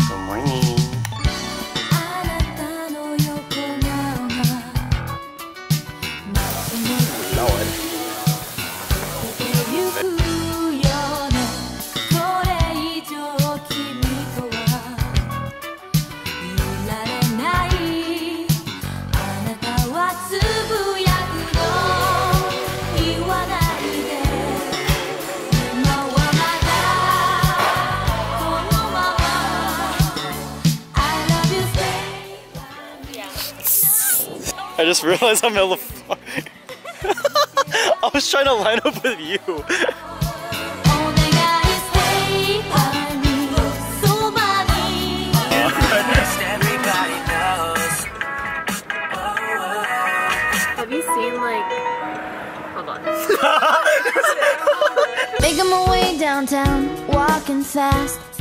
Good morning. Lord. I just realized I'm in the far. I was trying to line up with you. Have you seen like? Hold on. Making my way downtown, walking fast.